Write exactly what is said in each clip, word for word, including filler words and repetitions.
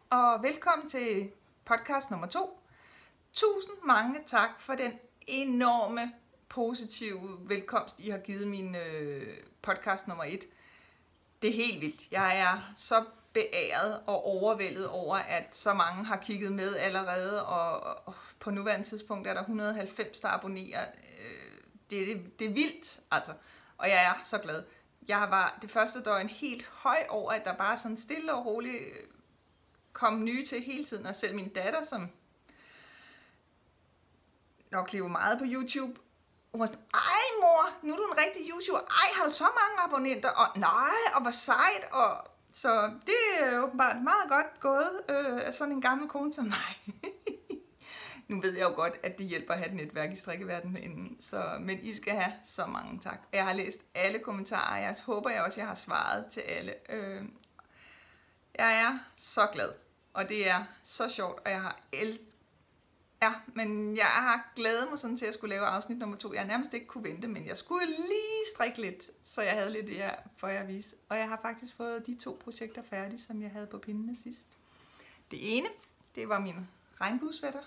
og velkommen til podcast nummer to. Tusind mange tak for den enorme positive velkomst, I har givet min øh, podcast nummer et. Det er helt vildt. Jeg er så beæret og overvældet over, at så mange har kigget med allerede, og, og på nuværende tidspunkt er der et hundrede og halvfems, der abonnerer. Øh, det, det, det er vildt, altså. Og jeg er så glad. Jeg var det første døgn helt høj over, at der bare sådan stille og roligt kom nye til hele tiden. Og selv min datter, som nok lever meget på YouTube, hun var sådan, ej mor, nu er du en rigtig YouTuber. Ej, har du så mange abonnenter? Og nej, og hvor sejt. Og så det er åbenbart meget godt gået øh, af sådan en gammel kone som mig. Nu ved jeg jo godt, at det hjælper at have et netværk i strikkeverdenen inden. Så, men I skal have så mange tak. Jeg har læst alle kommentarer. Jeg håber jeg også, jeg har svaret til alle. Øh, jeg er så glad. Og det er så sjovt, og jeg har elsket. Ja, men jeg har glædet mig sådan til at skulle lave afsnit nummer to. Jeg har nærmest ikke kunne vente, men jeg skulle lige strikke lidt, så jeg havde lidt her for jer at vise. Og jeg har faktisk fået de to projekter færdige, som jeg havde på pindene sidst. Det ene, det var min regnbuesvætter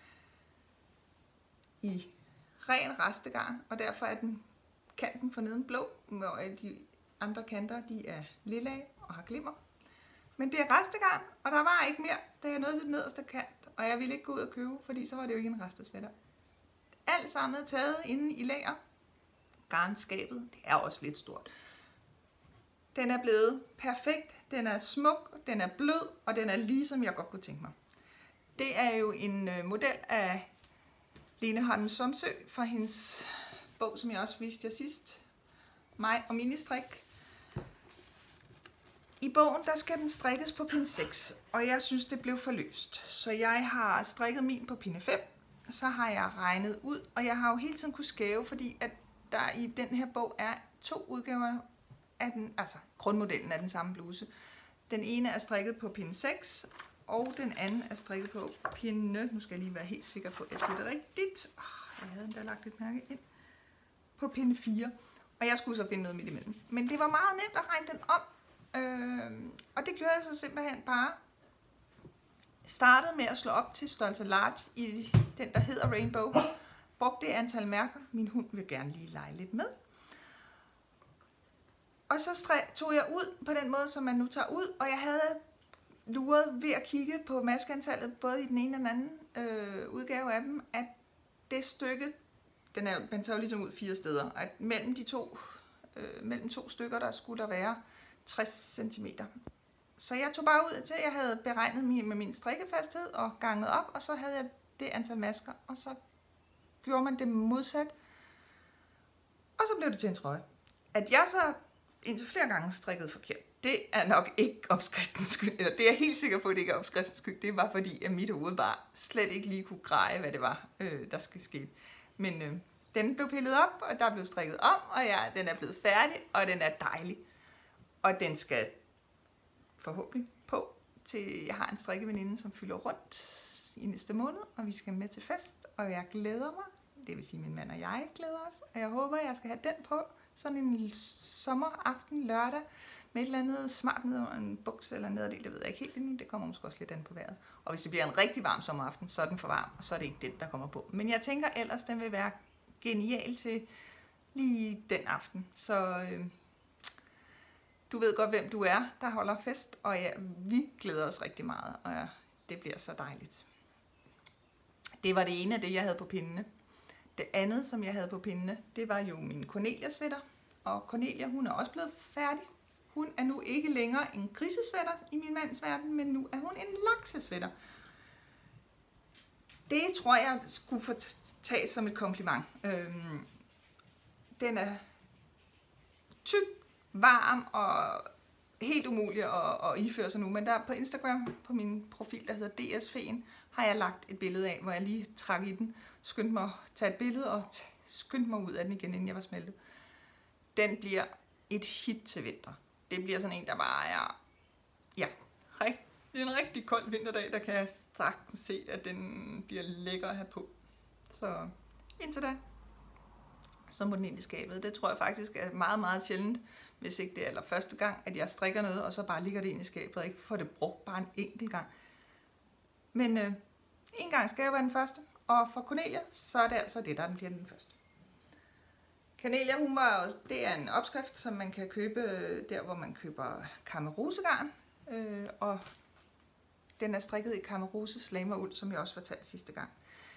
i ren restegarn, og derfor er den kanten forneden blå, hvor de andre kanter de er lilla og har glimmer. Men det er restegarn, og der var ikke mere, da jeg nåede til den nederste kant, og jeg ville ikke gå ud og købe, fordi så var det jo ikke en restesvætter. Alt sammen er taget inde i lager. Garnskabet, det er også lidt stort. Den er blevet perfekt, den er smuk, den er blød, og den er lige som jeg godt kunne tænke mig. Det er jo en model af Lene Holm Somsø fra hendes bog, som jeg også viste jer sidst. Mig og ministrik. I bogen der skal den strikkes på pinde seks, og jeg synes det blev for løst. Så jeg har strikket min på pinde fem, så har jeg regnet ud, og jeg har jo hele tiden kunne skæve, fordi at der i den her bog er to udgaver af den, altså grundmodellen af den samme bluse. Den ene er strikket på pinde seks, og den anden er strikket på pinde, nu skal jeg lige være helt sikker på, at jeg siger det rigtigt. Oh, jeg havde endda lagt et mærke ind. På pinde fire, og jeg skulle så finde noget midt imellem. Men det var meget nemt at regne den om. Øh, og det gjorde jeg så simpelthen bare. Startede med at slå op til størrelse large i den, der hedder Rainbow. Brugte det antal mærker. Min hund vil gerne lige lege lidt med. Og så tog jeg ud på den måde, som man nu tager ud. Og jeg havde luret ved at kigge på maskeantallet, både i den ene og den anden øh, udgave af dem, at det stykke, den er, man tager jo ligesom ud fire steder, at mellem de to, øh, mellem to stykker, der skulle der være tres centimeter. Så jeg tog bare ud til, at jeg havde beregnet min, med min strikkefasthed og ganget op, og så havde jeg det antal masker, og så gjorde man det modsat. Og så blev det til en trøje. At jeg så indtil flere gange strikkede forkert, det er nok ikke opskriftens skyld, eller det er jeg helt sikker på, at det ikke er opskriftens skyld. Det var fordi, at mit hoved bare slet ikke lige kunne greje, hvad det var, øh, der skulle ske. Men øh, den blev pillet op, og der blev strikket om, og ja, den er blevet færdig, og den er dejlig. Og den skal forhåbentlig på til, jeg har en strikkeveninde, som fylder rundt i næste måned, og vi skal med til fest, og jeg glæder mig. Det vil sige, min mand og jeg glæder os, og jeg håber, jeg skal have den på sådan en sommeraften lørdag, med et eller andet smart ned under en buks eller nederdel, det ved jeg ikke helt endnu, det kommer måske også lidt an på vejret. Og hvis det bliver en rigtig varm sommeraften, så er den for varm, og så er det ikke den, der kommer på. Men jeg tænker ellers, den vil være genial til lige den aften, så øh, du ved godt, hvem du er, der holder fest, og ja, vi glæder os rigtig meget, og ja, det bliver så dejligt. Det var det ene af det, jeg havde på pindene. Det andet, som jeg havde på pindene, det var jo min Cornelia-sweater, og Cornelia, hun er også blevet færdig. Hun er nu ikke længere en grisesweater i min mands verden, men nu er hun en laksesweater. Det tror jeg skulle få taget som et kompliment. Øhm, den er tyk, varm og helt umulig at, at iføre sig nu, men der på Instagram, på min profil, der hedder D S Feen, har jeg lagt et billede af, hvor jeg lige trak i den, skyndte mig at tage et billede og skyndte mig ud af den igen, inden jeg var smeltet. Den bliver et hit til vinter. Det bliver sådan en, der bare er, ja, det er en rigtig kold vinterdag, der kan jeg sagtens se, at den bliver lækker at have på. Så indtil da, så må den ind i skabet. Det tror jeg faktisk er meget, meget sjældent, hvis ikke det er allerførste gang, at jeg strikker noget, og så bare ligger det ind i skabet og ikke får det brugt bare en enkelt gang. Men øh, en gang skal jeg være den første, og for Cornelia, så er det altså det, der den bliver den første. Cornelia, hun var også, det er en opskrift, som man kan købe der, hvor man køber Kammerusegarn, øh, og den er strikket i Kammeruse slameruld, som jeg også fortalte sidste gang.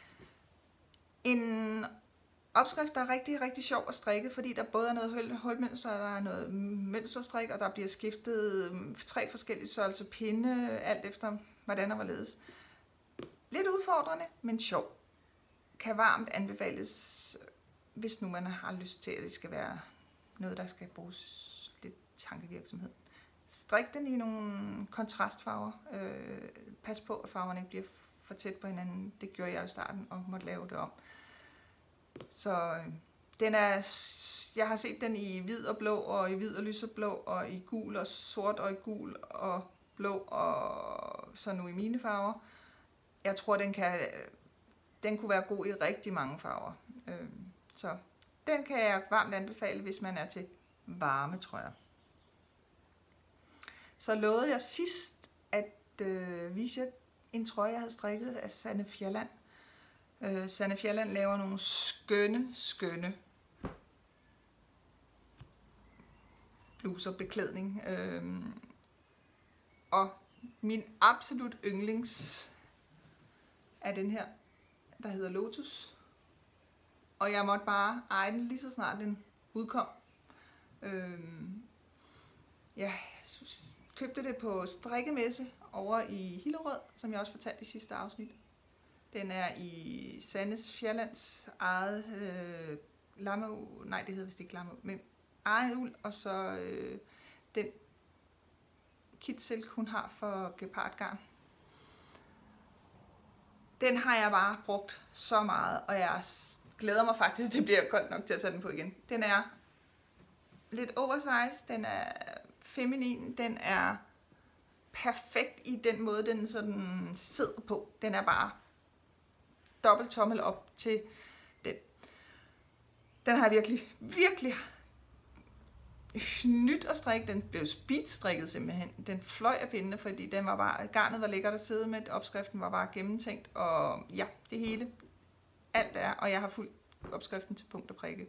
En opskrift, der er rigtig, rigtig sjov at strikke, fordi der både er noget hulmønster, og der er noget mønsterstrik, og der bliver skiftet tre forskellige størrelser pinde, alt efter hvordan og hvorledes. Lidt udfordrende, men sjov. Kan varmt anbefales, hvis nu man har lyst til, at det skal være noget, der skal bruges lidt tankevirksomhed. Strik den i nogle kontrastfarver. Øh, pas på, at farverne ikke bliver for tæt på hinanden. Det gjorde jeg i starten, og måtte lave det om. Så den er, jeg har set den i hvid og blå, og i hvid og lyseblå, og i gul og sort, og i gul og blå, og så nu i mine farver. Jeg tror, den kan, den kunne være god i rigtig mange farver. Så den kan jeg varmt anbefale, hvis man er til varme, tror jeg. Så lovede jeg sidst at øh, vise jer en trøje, jeg havde strikket af Sanne Fjelland. Øh, Sanne Fjelland laver nogle skønne, skønne bluser, beklædning. Øh, og min absolut yndlings er den her, der hedder Lotus. Og jeg måtte bare eje den lige så snart den udkom. Øh, jeg købte det på strikkemesse over i Hillerød, som jeg også fortalte i sidste afsnit. Den er i Sannes Fjellands eget øh, lammeuld, nej det hedder vist ikke lammeuld, men egen uld, og så øh, den kitsilk hun har for gepardgarn. Den har jeg bare brugt så meget, og jeg glæder mig faktisk, det bliver koldt nok til at tage den på igen. Den er lidt oversized, den er feminin, den er perfekt i den måde, den sådan sidder på. Den er bare dobbelt tommel op til den. Den har virkelig, virkelig nyt at strikke. Den blev speedstrikket simpelthen. Den fløj af pindene, fordi den var bare, garnet var lækkert at sidde med, opskriften var bare gennemtænkt, og ja, det hele, alt er, og jeg har fulgt opskriften til punkt og prikke.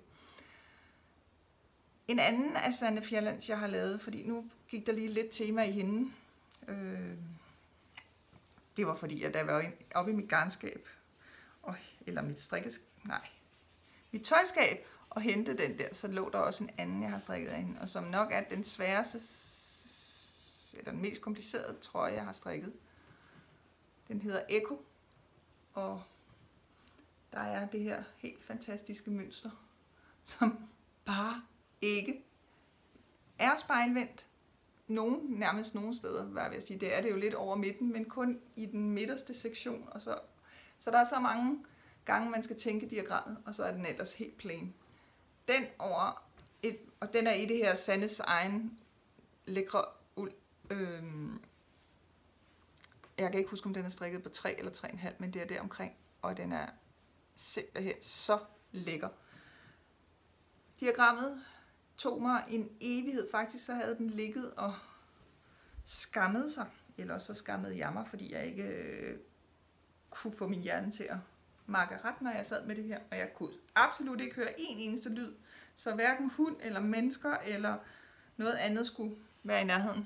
En anden af Sanne Fjellands, jeg har lavet, fordi nu gik der lige lidt tema i hende. Øh, det var fordi, at der var oppe i mit garnskab, og, eller mit strikkeskab, nej, mit tøjskab, og hente den der, så lå der også en anden, jeg har strikket af hende, og som nok er den sværeste, eller den mest komplicerede trøje, jeg har strikket. Den hedder Echo, og der er det her helt fantastiske mønster, som bare ikke er spejlvendt. Nogen, nærmest nogle steder, hvad vil jeg sige, det er det jo lidt over midten, men kun i den midterste sektion, og så, så der er så mange gange, man skal tænke diagrammet, og så er den ellers helt plain. Den over, et, og den er i det her Sannes egen lækre uld. Øhm, jeg kan ikke huske, om den er strikket på tre eller tre komma fem, men det er der omkring, og den er simpelthen så lækker. Diagrammet tog mig en evighed. Faktisk så havde den ligget og skammet sig, eller så skammede jeg mig, fordi jeg ikke øh, kunne få min hjerne til at makke ret, når jeg sad med det her, og jeg kunne absolut ikke høre en eneste lyd, så hverken hund eller mennesker eller noget andet skulle være i nærheden.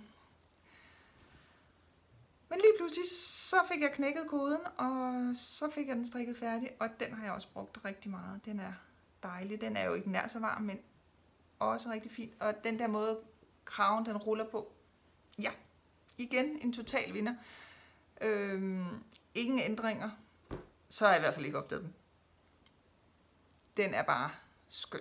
Men lige pludselig så fik jeg knækket koden, og så fik jeg den strikket færdig, og den har jeg også brugt rigtig meget. Den er dejlig. Den er jo ikke nær så varm, men også rigtig fint. Og den der måde kraven den ruller på, ja, igen en total vinder. Øhm, ingen ændringer, så har jeg i hvert fald ikke opdaget dem. Den er bare skøn.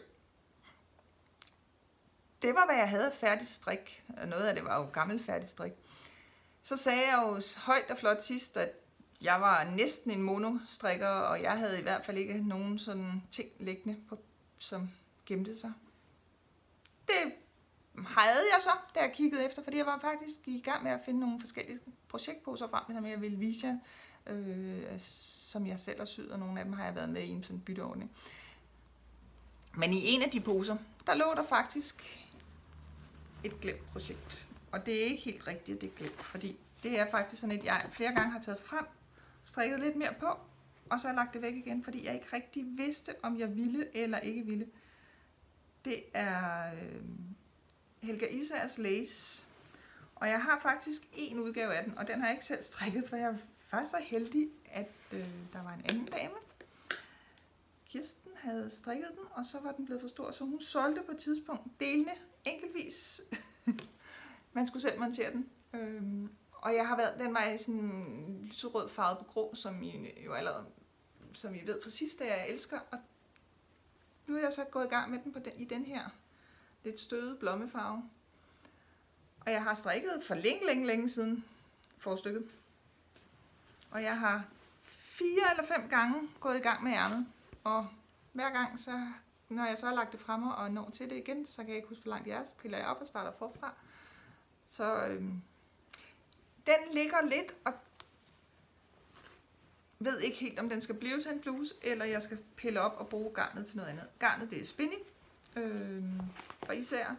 Det var, hvad jeg havde af færdig strik. Noget af det var jo gammel færdig strik. Så sagde jeg jo højt og flot sidst, at jeg var næsten en monostrikker, og jeg havde i hvert fald ikke nogen sådan ting liggende, på, som gemte sig. Det havde jeg så, da jeg kiggede efter, fordi jeg var faktisk i gang med at finde nogle forskellige projektposer frem, som jeg ville vise jer, øh, som jeg selv har syet, og nogle af dem har jeg været med i en sådan bytteordning. Men i en af de poser, der lå der faktisk et glemt projekt. Og det er ikke helt rigtigt, det er glemt, fordi det er faktisk sådan et, jeg flere gange har taget frem strikket lidt mere på, og så har jeg lagt det væk igen, fordi jeg ikke rigtig vidste, om jeg ville eller ikke ville. Det er øh, Helga Isagers Lace, og jeg har faktisk en udgave af den, og den har jeg ikke selv strikket, for jeg var så heldig, at øh, der var en anden dame. Kirsten havde strikket den, og så var den blevet for stor, så hun solgte på et tidspunkt delene enkeltvis. Man skulle selv montere den. Øhm, og jeg har været, den var i sådan lyserød farve på grå, som I jo allerede, som I ved fra sidst, at jeg elsker. Og nu er jeg så gået i gang med den på den, i den her lidt støde blommefarve. Og jeg har strikket for længe, længe, længe siden forstykket. Og jeg har fire eller fem gange gået i gang med ærmet. Og hver gang, så, når jeg så har lagt det fremme og når til det igen, så kan jeg ikke huske, hvor langt jeg er, så piller jeg op og starter forfra. Så øhm, den ligger lidt og ved ikke helt, om den skal blive til en bluse, eller jeg skal pille op og bruge garnet til noget andet. Garnet, det er spinning, øhm, og især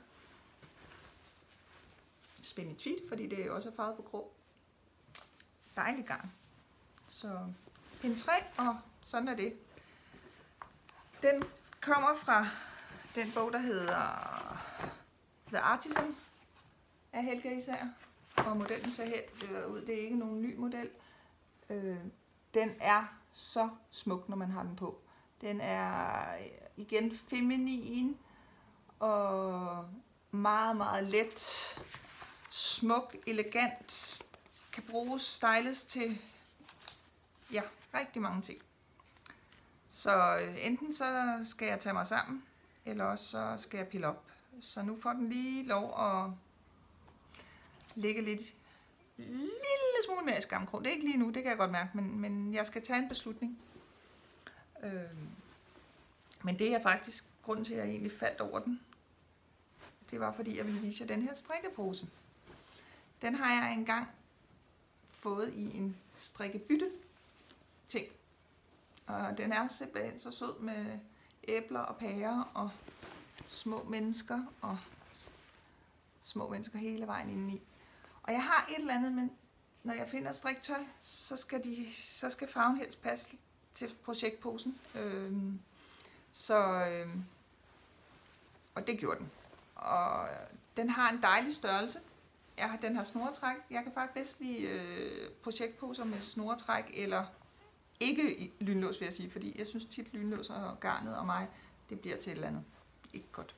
spinning tweed, fordi det også er farvet på grå. Dejlig garn. Så pind tre, og sådan er det. Den kommer fra den bog, der hedder The Artisan af Helga Isager, og modellen ser helt ud. Det er ikke nogen ny model. Øh, den er så smuk, når man har den på. Den er igen feminin og meget, meget let, smuk, elegant, kan bruges styles til ja, rigtig mange ting. Så enten så skal jeg tage mig sammen, eller også så skal jeg pille op. Så nu får den lige lov at ligge lidt, lille smule mere i skamkrog. Det er ikke lige nu, det kan jeg godt mærke, men, men jeg skal tage en beslutning. Øh, men det er faktisk grunden til, at jeg egentlig faldt over den. Det var fordi, jeg ville vise jer den her strikkepose. Den har jeg engang fået i en strikkebytte ting. Og den er simpelthen så sød med æbler og pærer og små mennesker og små mennesker hele vejen indeni. Og jeg har et eller andet, men når jeg finder striktøj, så skal, de, så skal farven helst passe til projektposen. Øhm, så, øhm, og det gjorde den. Og den har en dejlig størrelse. Jeg har, den har snoretræk. Jeg kan faktisk bedst lide øh, projektposer med snoretræk, eller ikke lynlås, vil jeg sige, fordi jeg synes tit lynlås og garnet og mig, det bliver til et eller andet. Ikke godt.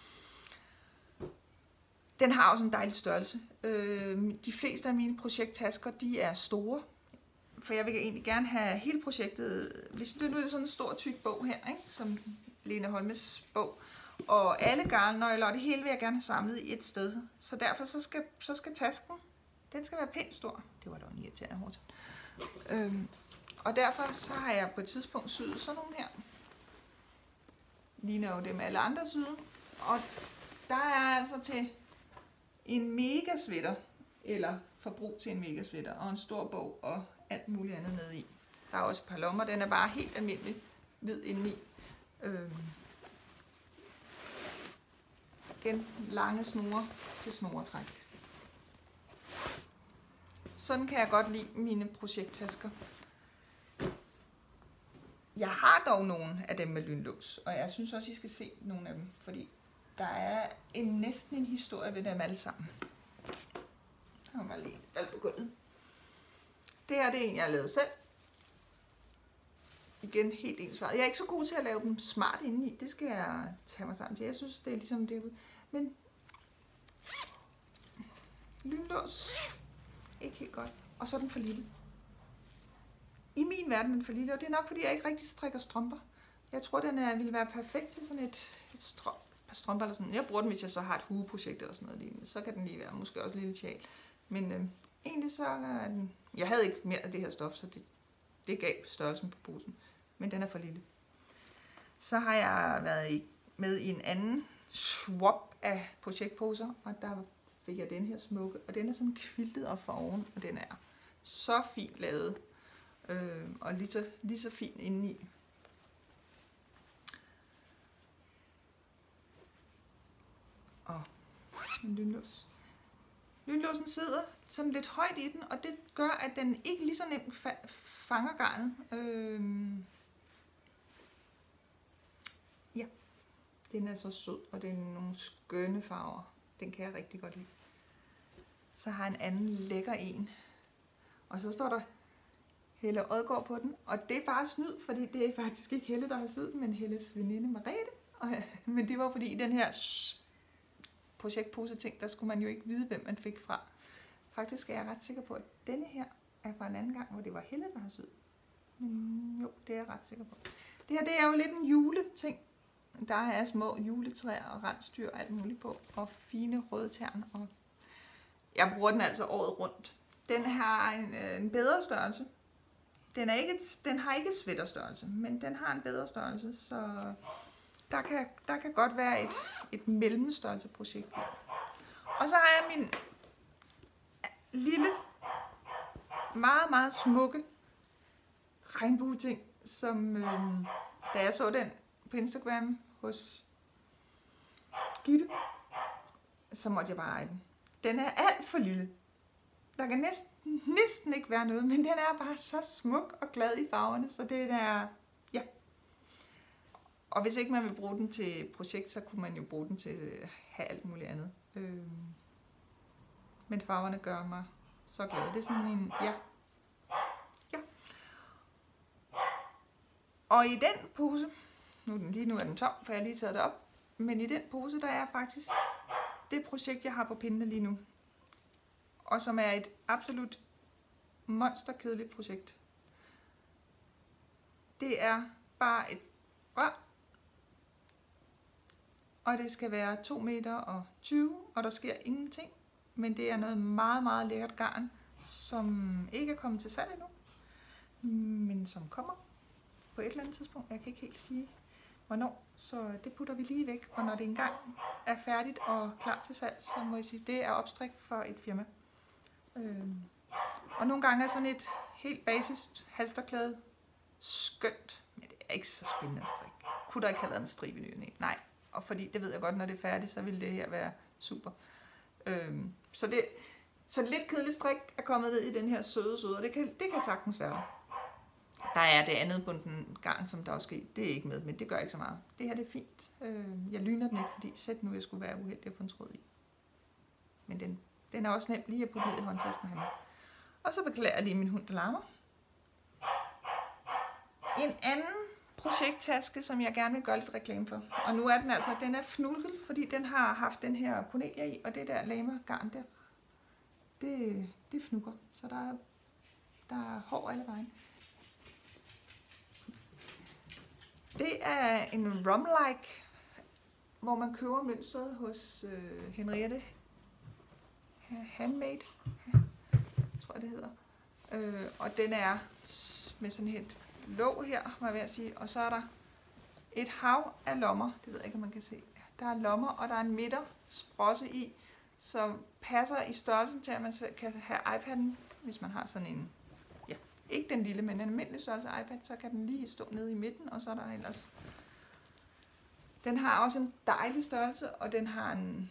Den har også en dejlig størrelse. Øh, de fleste af mine projekttasker, de er store, for jeg vil egentlig gerne have hele projektet, hvis det nu er sådan en stor tyk bog her, ikke? Som Lene Holmes bog, og alle garnnøgler, og det hele vil jeg gerne have samlet i et sted. Så derfor så skal, så skal tasken, den skal være pænt stor. Det var da en irriterende hårdt. Øh, og derfor så har jeg på et tidspunkt syet sådan nogle her. Ligner jo dem alle andre syde. Og der er altså til en mega sweater, eller forbrug til en mega sweater, og en stor bog og alt muligt andet nede i. Der er også et par lommer, den er bare helt almindelig hvid indeni. Øhm. Igen lange snore til snoretræk. Sådan kan jeg godt lide mine projekttasker. Jeg har dog nogle af dem med lynlås, og jeg synes også, I skal se nogle af dem, fordi der er en, næsten en historie ved dem alle sammen. Der var lige alt på gulvet. Det her, det er en, jeg har lavet selv. Igen helt ensfarvet. Jeg er ikke så god til at lave dem smart indeni. Det skal jeg tage mig sammen til. Jeg synes, det er ligesom det. Men lynlås, ikke helt godt. Og så er den for lille. I min verden er den for lille, og det er nok, fordi jeg ikke rigtig strikker strømper. Jeg tror, den er, ville være perfekt til sådan et, et strøm, par strømper eller sådan. Jeg bruger den, hvis jeg så har et hugeprojekt eller sådan noget lignende. Så kan den lige være måske også lidt tjal. Men øh, egentlig så er den... Jeg havde ikke mere af det her stof, så det, det gav størrelsen på posen. Men den er for lille. Så har jeg været i, med i en anden swap af projektposer, og der fik jeg den her smukke. Og den er sådan kviltet op for oven, og den er så fint lavet. Øh, og lige så, lige så fint indeni. Og en lynlås. Lynlåsen sidder sådan lidt højt i den, og det gør, at den ikke lige så nemt fa- fanger garnet. Øhm ja, den er så sød, og det er nogle skønne farver. Den kan jeg rigtig godt lide. Så har jeg en anden lækker en. Og så står der Helle Odgaard på den, og det er bare snyd, fordi det er faktisk ikke Helle, der har syet den, men Helles veninde Merete. Og, men det var fordi i den her projektpose ting, der skulle man jo ikke vide, hvem man fik fra. Faktisk er jeg ret sikker på, at denne her er fra en anden gang, hvor det var Helle, der har syet. Men jo, det er jeg ret sikker på. Det her, det er jo lidt en juleting. Der er små juletræer og rensdyr og alt muligt på, og fine røde tern. Og jeg bruger den altså året rundt. Den har en, en bedre størrelse. Den, er ikke, den har ikke sweaterstørrelse, men den har en bedre størrelse, så der kan, der kan godt være et, et mellemstørrelseprojekt der. Og så har jeg min lille, meget, meget smukke regnbue-ting, som øh, da jeg så den på Instagram hos Gitte, så måtte jeg bare eje den. Den er alt for lille. Der kan næsten, næsten ikke være noget, men den er bare så smuk og glad i farverne, så det er, ja. Og hvis ikke man vil bruge den til projekt, så kunne man jo bruge den til at have alt muligt andet. Øh, men farverne gør mig så glad. Det er sådan en, ja. Ja. Og i den pose, nu, lige nu er den tom, for jeg har lige taget det op, men i den pose, der er faktisk det projekt, jeg har på pindene lige nu. Og som er et absolut monsterkedeligt projekt. Det er bare et rør, og det skal være to meter og tyve, og der sker ingenting. Men det er noget meget, meget lækkert garn, som ikke er kommet til salg endnu, men som kommer på et eller andet tidspunkt. Jeg kan ikke helt sige, hvornår, så det putter vi lige væk. Og når det engang er færdigt og klar til salg, så må jeg sige, det er opstrik for et firma. Øhm. Og nogle gange er sådan et helt basis halsterklæde skønt, men det er ikke så spændende at strikke. Kunne der ikke have været en stribe i ny? Nej, og fordi det ved jeg godt, når det er færdigt, så vil det her være super. Øhm. Så det så lidt kedelig strik er kommet ned i den her søde søde, og det kan, det kan sagtens være. Der er det andet bunden garn, som der også sker. Det er ikke med, men det gør ikke så meget. Det her det er fint. Øh, jeg lyner den ikke, fordi sæt nu, jeg skulle være uheldig at få en tråd i. Men den, den er også nem lige at putte ned i håndtasken her. Og så beklager jeg lige min hund, der larmer. En anden projekttaske, som jeg gerne vil gøre lidt reklame for. Og nu er den altså, den er fnulket, fordi den har haft den her Cornelia i, og det der lame garn der, det, det fnukker. Så der er, der er hår alle vejen. Det er en rom-like, hvor man køber mønstret hos øh, Henriette Handmade, tror jeg det hedder. Øh, og den er med sådan et låg her, må jeg ved at sige. Og så er der et hav af lommer, det ved jeg ikke, om man kan se. Der er lommer, og der er en midter sprosse i, som passer i størrelsen til, at man kan have iPad'en, hvis man har sådan en, ja, ikke den lille, men en almindelig størrelse iPad, så kan den lige stå nede i midten, og så er der ellers. Den har også en dejlig størrelse, og den har en,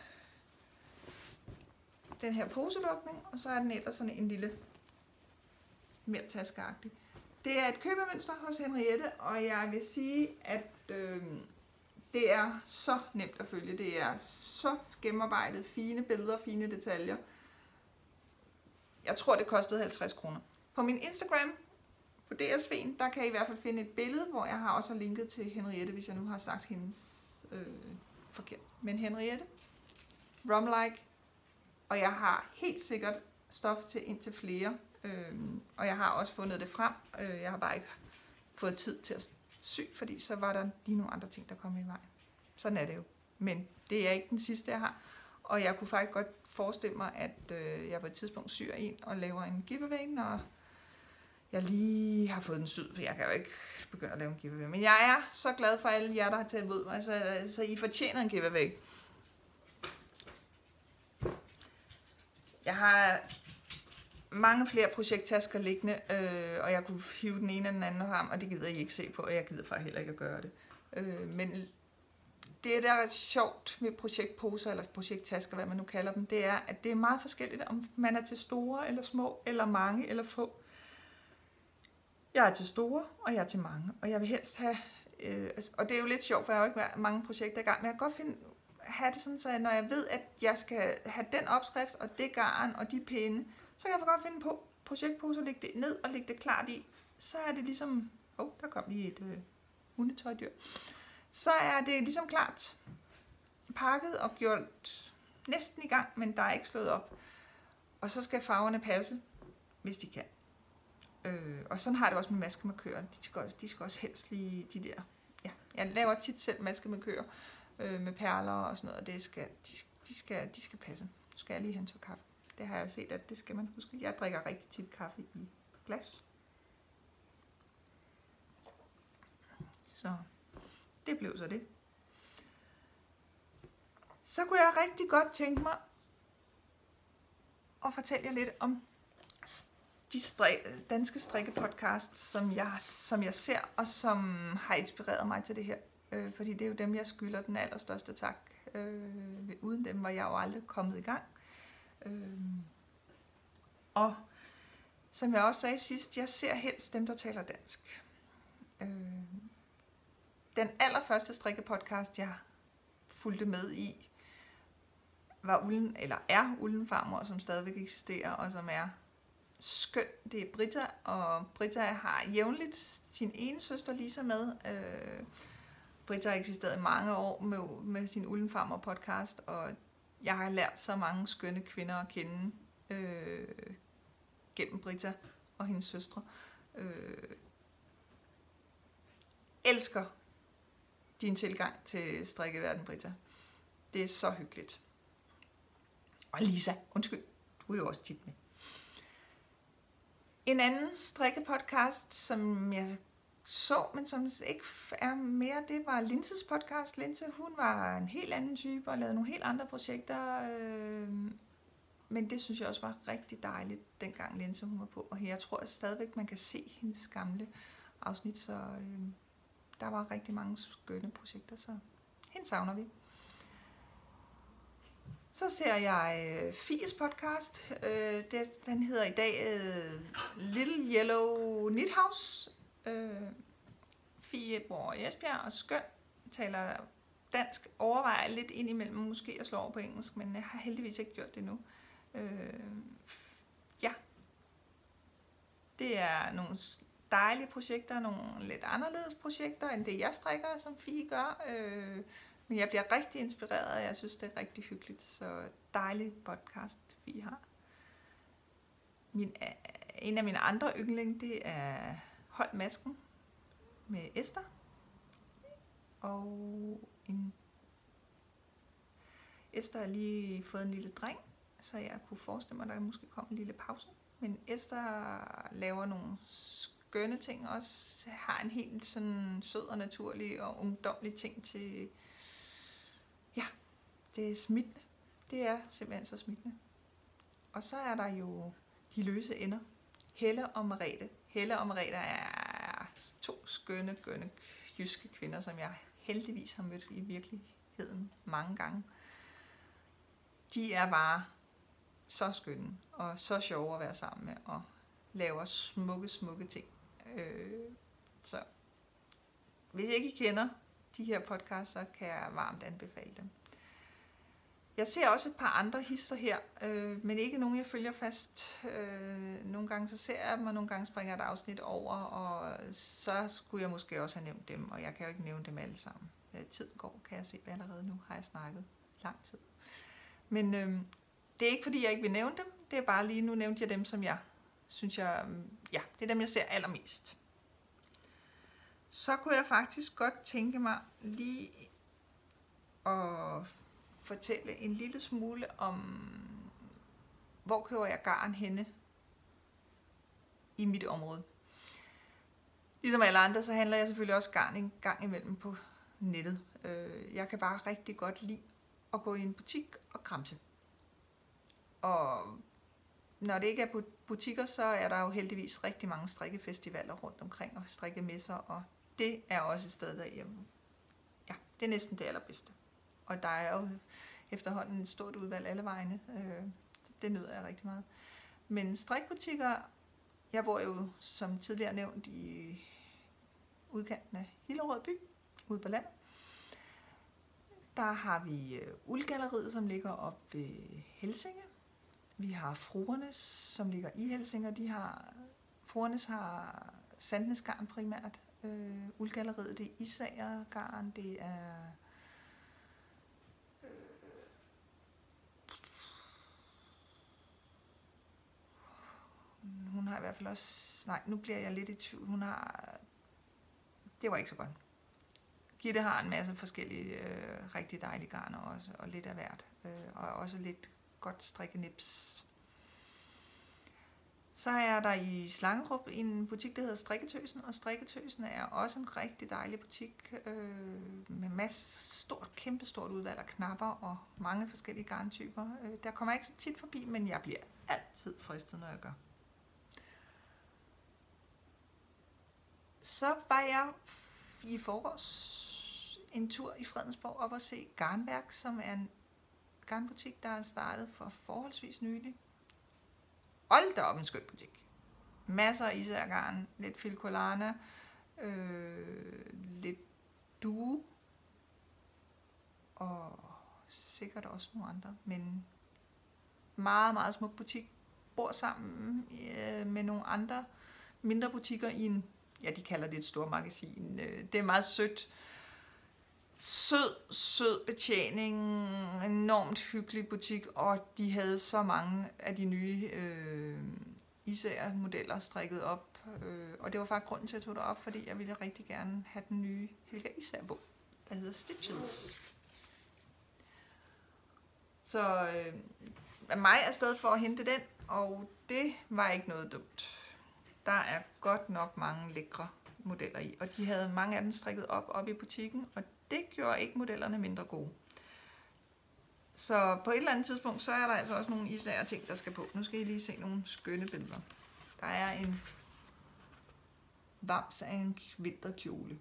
den her poselukning, og så er den ellers sådan en lille, mere taskeagtig. Det er et købermønster hos Henriette, og jeg vil sige, at øh, det er så nemt at følge. Det er så gennemarbejdet, fine billeder, fine detaljer. Jeg tror, det kostede halvtreds kroner. På min Instagram, på D S F'en, der kan I i hvert fald finde et billede, hvor jeg har også linket til Henriette, hvis jeg nu har sagt hendes øh, forkert. Men Henriette, rom-like, og jeg har helt sikkert stof til indtil flere. Øhm, og jeg har også fundet det frem. Øh, jeg har bare ikke fået tid til at sy, fordi så var der lige nogle andre ting, der kom i vejen. Sådan er det jo. Men det er ikke den sidste, jeg har. Og jeg kunne faktisk godt forestille mig, at øh, jeg på et tidspunkt syr en og laver en giveaway, når jeg lige har fået den syet, for jeg kan jo ikke begynde at lave en giveaway. Men jeg er så glad for alle jer, der har taget imod mig, så, så I fortjener en giveaway. Jeg har mange flere projekttasker liggende, øh, og jeg kunne hive den ene eller den anden frem, og det gider I ikke se på, og jeg gider faktisk heller ikke at gøre det. Øh, men det, der er sjovt med projektposer eller projekttasker, hvad man nu kalder dem, det er, at det er meget forskelligt, om man er til store eller små, eller mange eller få. Jeg er til store, og jeg er til mange, og jeg vil helst have, øh, og det er jo lidt sjovt, for jeg har jo ikke mange projekter i gang, men jeg kan godt finde, have det sådan, så når jeg ved, at jeg skal have den opskrift, og det garn, og de pinde, så kan jeg godt finde på projektposer, lægge det ned og lægge det klart i. Så er det ligesom, åh, oh, der kom lige et øh, hundetøjdyr. Så er det ligesom klart pakket og gjort næsten i gang, men der er ikke slået op. Og så skal farverne passe, hvis de kan. Øh, og sådan har det også med maskemarkører. De skal også, de skal også helst lige de der. Ja, jeg laver tit selv maskemarkører øh, med perler og sådan noget, og det skal, de, de, skal, de skal passe. Nu skal jeg lige have en tår kaffe. Det har jeg set, at det skal man huske. Jeg drikker rigtig tit kaffe i glas. Så det blev så det. Så kunne jeg rigtig godt tænke mig at fortælle jer lidt om de strik- danske strikkepodcasts, som jeg, som jeg ser, og som har inspireret mig til det her. Øh, fordi det er jo dem, jeg skylder den allerstørste tak. Øh, uden dem var jeg jo aldrig kommet i gang. Øh, og som jeg også sagde sidst, jeg ser helst dem, der taler dansk. Øh, den allerførste strikkepodcast, jeg fulgte med i, var Ulden, eller er Ulden Farmor, som stadigvæk eksisterer, og som er skøn. Det er Britta, og Britta har jævnligt sin ene søster Lisa med. Øh, Britta har eksisteret i mange år med, med sin Ulden Farmor podcast, og jeg har lært så mange skønne kvinder at kende øh, gennem Britta og hendes søstre. Øh, elsker din tilgang til strikkeverden, Britta. Det er så hyggeligt. Og Lisa, undskyld, du er jo også tit med. En anden strikkepodcast, som jeg så, men som ikke er mere, det var Linses podcast. Linse, hun var en helt anden type og lavede nogle helt andre projekter. Øh, men det synes jeg også var rigtig dejligt, dengang Linse hun var på. Og jeg tror at stadigvæk, man kan se hendes gamle afsnit, så øh, der var rigtig mange skønne projekter, så hende savner vi. Så ser jeg øh, Fies podcast. Øh, det, den hedder i dag øh, Little Yellow Knit House. Øh, Fie bor i Esbjerg og skøn. Taler dansk. Overvejer lidt indimellem måske at slå over på engelsk, men jeg har heldigvis ikke gjort det nu. Øh, ja. Det er nogle dejlige projekter, nogle lidt anderledes projekter end det jeg strikker, som Fie gør. Øh, Men jeg bliver rigtig inspireret, og jeg synes, det er rigtig hyggeligt. Så dejlig podcast, vi har. Min, en af mine andre yndling, det er Hold Masken med Esther. Og en Esther har lige fået en lille dreng, så jeg kunne forestille mig, at der måske kom en lille pause. Men Esther laver nogle skønne ting også. Har en helt sådan sød og naturlig og ungdomlig ting til... Ja, det er smittende. Det er simpelthen så smittende. Og så er der jo de løse ender. Helle og Merete. Helle og Merete er to skønne, skønne jyske kvinder, som jeg heldigvis har mødt i virkeligheden mange gange. De er bare så skønne og så sjove at være sammen med og laver smukke, smukke ting. Øh, så hvis I ikke kender de her podcasts, så kan jeg varmt anbefale dem. Jeg ser også et par andre hister her, øh, men ikke nogen, jeg følger fast. Øh, nogle gange så ser jeg dem, og nogle gange springer et afsnit over, og så skulle jeg måske også have nævnt dem, og jeg kan jo ikke nævne dem alle sammen. Tiden går, kan jeg se allerede nu, har jeg snakket lang tid. Men øh, det er ikke fordi, jeg ikke vil nævne dem, det er bare lige nu nævnte jeg dem, som jeg synes, jeg, ja, det er dem, jeg ser allermest. Så kunne jeg faktisk godt tænke mig lige at fortælle en lille smule om, hvor køber jeg garn henne i mit område. Ligesom alle andre, så handler jeg selvfølgelig også garn en gang imellem på nettet. Jeg kan bare rigtig godt lide at gå i en butik og kramse. Og når det ikke er på butikker, så er der jo heldigvis rigtig mange strikkefestivaler rundt omkring og strikkemesser, og det er også et sted, der jeg, ja, det er næsten det allerbedste. Og der er jo efterhånden et stort udvalg alle vegne. Øh, det nyder jeg rigtig meget. Men strikbutikker, jeg bor jo som tidligere nævnt i udkanten af Hillerød by, ude på landet. Der har vi Uldgalleriet, som ligger op ved Helsinge. Vi har Fruernes, som ligger i Helsinge. De har, Fruernes har Sandnes garn primært. Øh, Uldgalleriet, det er Isager garn, det er øh, hun har i hvert fald også, nej, nu bliver jeg lidt i tvivl. Hun har, det var ikke så godt. Gitte har en masse forskellige øh, rigtig dejlige garner også, og lidt af hvert. Øh, og også lidt godt strikkenips. Så er der i Slangerup en butik, der hedder Strikketøsen, og Strikketøsen er også en rigtig dejlig butik øh, med masse stort, kæmpestort udvalg af knapper og mange forskellige garntyper. Øh, der kommer jeg ikke så tit forbi, men jeg bliver altid fristet, når jeg gør. Så var jeg i forgårs en tur i Fredensborg op og se Garnværk, som er en garnbutik, der er startet for forholdsvis nylig. Hold da op, en skøn butik. Masser af isærgarn, lidt filcolana, øh, lidt due, og sikkert også nogle andre, men meget, meget smuk butik. Bor sammen øh, med nogle andre mindre butikker i en, ja, de kalder det et stort magasin. Det er meget sødt. Sød, sød betjening, enormt hyggelig butik, og de havde så mange af de nye øh, især modeller strikket op. Øh, og det var faktisk grunden til, at jeg tog det op, fordi jeg ville rigtig gerne have den nye Helga Især bog, der hedder Stitches. Så øh, mig er stadig for at hente den, og det var ikke noget dumt. Der er godt nok mange lækre modeller i, og de havde mange af dem strikket op, op i butikken, og det gjorde ikke modellerne mindre gode. Så på et eller andet tidspunkt, så er der altså også nogle især ting, der skal på. Nu skal I lige se nogle skønne billeder. Der er en vams af en vinterkjole.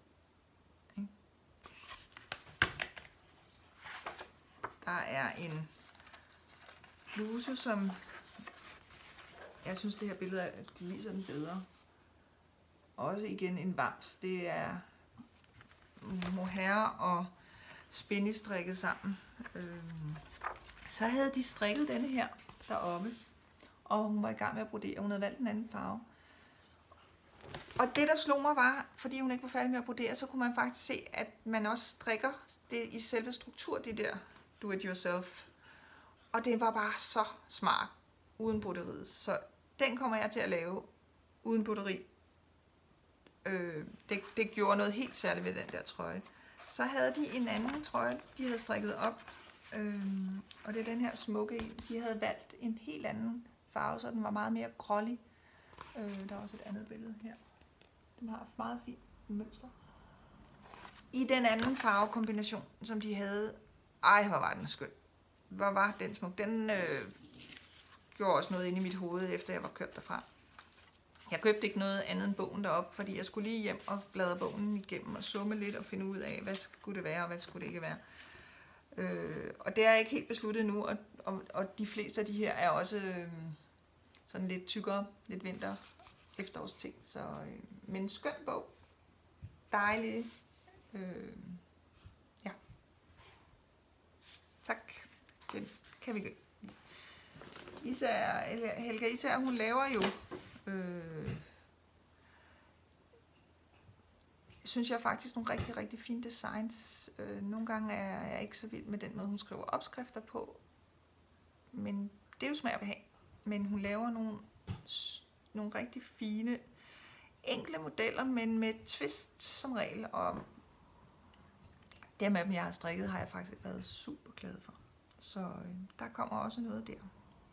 Der er en bluse, som jeg synes, det her billede viser den bedre. Også igen en vams. Det er mohair og spinny strikket sammen. Så havde de strikket denne her deroppe, og hun var i gang med at brodere. Hun havde valgt en anden farve. Og det, der slog mig, var, fordi hun ikke var færdig med at brodere, så kunne man faktisk se, at man også strikker det i selve struktur, det der do it yourself. Og det var bare så smart, uden broderiet. Så den kommer jeg til at lave uden broderi. Øh, det, det gjorde noget helt særligt ved den der trøje. Så havde de en anden trøje, de havde strikket op. Øh, og det er den her smukke. De havde valgt en helt anden farve, så den var meget mere grålig. Øh, der er også et andet billede her. Den har et meget fint mønster. I den anden farvekombination, som de havde. Ej, hvor var den skøn. Hvor var den smuk. Den øh, gjorde også noget inde i mit hoved, efter jeg var kørt derfra. Jeg købte ikke noget andet end bogen deroppe, fordi jeg skulle lige hjem og bladre bogen igennem og summe lidt og finde ud af, hvad skulle det være og hvad skulle det ikke være. Øh, og det er ikke helt besluttet nu, og, og, og de fleste af de her er også øh, sådan lidt tykkere, lidt vinter, efterårsting. Så, øh, men en skøn bog. Dejlig. Øh, ja. Tak. Den kan vi gøre. Især, Helga Især, hun laver jo Øh, synes jeg faktisk nogle rigtig, rigtig fine designs. Øh, nogle gange er jeg ikke så vild med den måde, hun skriver opskrifter på. Men det er jo smag og behag. Men hun laver nogle, nogle rigtig fine, enkle modeller, men med twist som regel. Og dem af dem, jeg har strikket, har jeg faktisk været super glad for. Så øh, der kommer også noget der.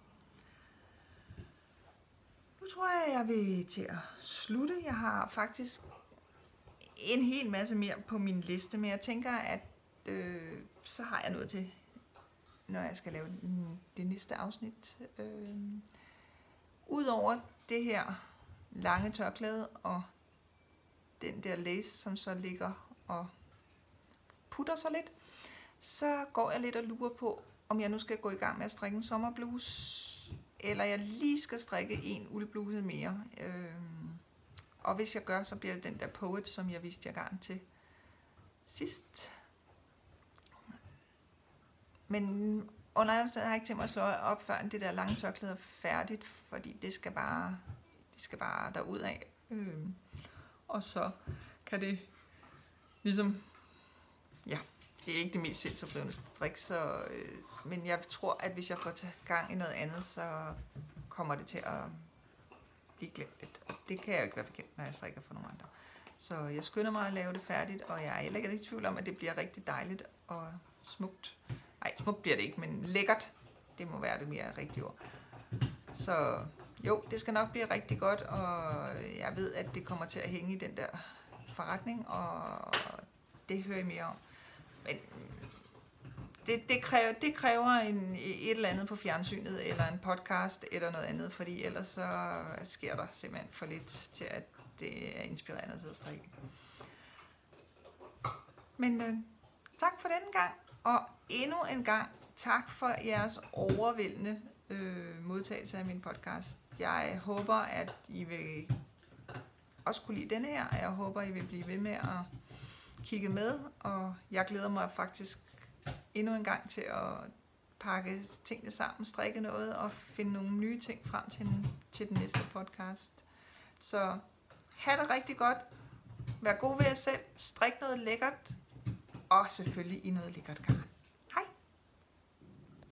Nu tror jeg, jeg vil til at slutte. Jeg har faktisk en hel masse mere på min liste, men jeg tænker, at øh, så har jeg noget til, når jeg skal lave det næste afsnit. Øh, Udover det her lange tørklæde og den der lace, som så ligger og putter sig lidt, så går jeg lidt og lurer på, om jeg nu skal gå i gang med at strikke en sommerbluse, eller jeg lige skal strikke en uldbluse mere. Øhm, og hvis jeg gør, så bliver det den der Poet, som jeg viste jer garn til sidst. Men under andre har jeg ikke tænkt mig at slå op, før det der lange tørklæde er færdigt, fordi det skal bare, det skal bare derud af. Øhm, og så kan det ligesom, ja, det er ikke det mest selvopdrivende strik, så, øh, men jeg tror, at hvis jeg får taget gang i noget andet, så kommer det til at blive glemt lidt. Og det kan jeg jo ikke være bekendt, når jeg strikker for nogle andre. Så jeg skynder mig at lave det færdigt, og jeg er heller ikke i tvivl om, at det bliver rigtig dejligt og smukt. Nej, smukt bliver det ikke, men lækkert. Det må være det mere rigtige ord. Så jo, det skal nok blive rigtig godt, og jeg ved, at det kommer til at hænge i den der forretning, og det hører I mere om. Men det, det, kræver, det kræver en, et eller andet på fjernsynet, eller en podcast, eller noget andet, fordi ellers så sker der simpelthen for lidt til, at det er inspirerende at sidde og strikke. Men øh, tak for denne gang, og endnu en gang tak for jeres overvældende øh, modtagelse af min podcast. Jeg håber, at I vil også kunne lide denne her, og jeg håber, I vil blive ved med at kigge med, og jeg glæder mig faktisk endnu en gang til at pakke tingene sammen, strikke noget og finde nogle nye ting frem til den, til den næste podcast. Så ha' det rigtig godt, vær god ved jer selv, strik noget lækkert, og selvfølgelig i noget lækkert garn.